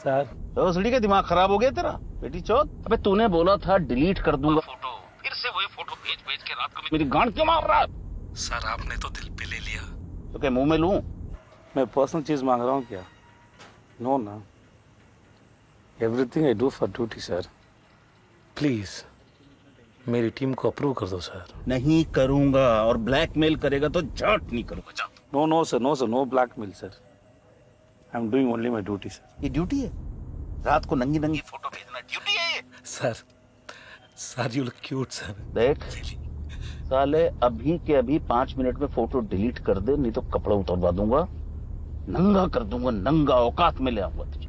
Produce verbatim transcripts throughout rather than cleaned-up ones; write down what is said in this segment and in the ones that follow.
Sir तो सीढ़ी का दिमाग खराब हो गया तेरा बेटी चौथ। अबे तूने बोला था डिलीट कर दूंगा फोटो, फिर से वही फोटो भेज भेज के रात को मेरी गांड क्यों मार रहा है? सर आपने तो दिल पे ले लिया। तो क्या मुंह में लूं? मैं पर्सनल चीज मांग रहा हूँ क्या? नो ना, everything I do for duty sir. Please मेरी टीम को अप्रूव कर दो सर। नहीं करूंगा, और ब्लैकमेल करेगा तो झट नहीं करूंगा। No no sir, no sir, no blackmail sir. I am doing only my duty sir. ये ड्यूटी है? रात को नंगी नंगी फोटो भेजना ड्यूटी है ये? Sir sir you look cute sir. देख साले, अभी के अभी पांच मिनट में फोटो डिलीट कर दे, नहीं तो कपड़ा उतरवा दूंगा, नंगा कर दूंगा, नंगा औकात में ले आऊंगा तुझे।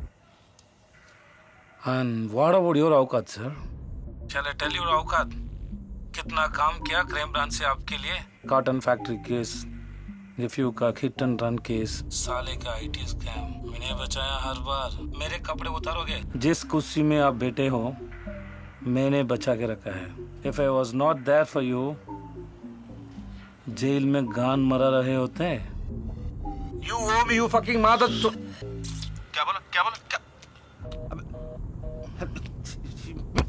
And what about your aukat sir? चले टेल योर औकात। कितना काम किया क्राइम ब्रांच से आपके लिए? कॉटन फैक्ट्री केस, रिफ्यू का हिट एंड रन केस, साले का आईटी स्कैम, मैंने बचाया हर बार। मेरे कपड़े उतारोगे? जिस कुर्सी में आप बैठे हो मैंने बचा के रखा है। If I was not there for you, jail में गान मरा रहे होते। You owe me you fucking mother. क्या बोला क्या बोला क्या?